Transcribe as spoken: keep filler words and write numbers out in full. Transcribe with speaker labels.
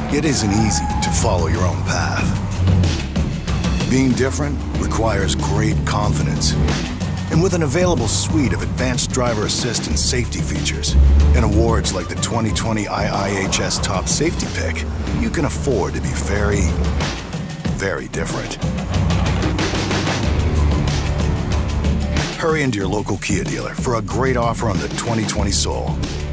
Speaker 1: It isn't easy to follow your own path. Being different requires great confidence. And with an available suite of advanced driver assist and safety features, and awards like the twenty twenty I I H S Top Safety Pick, you can afford to be very, very different. Hurry into your local Kia dealer for a great offer on the twenty twenty Soul.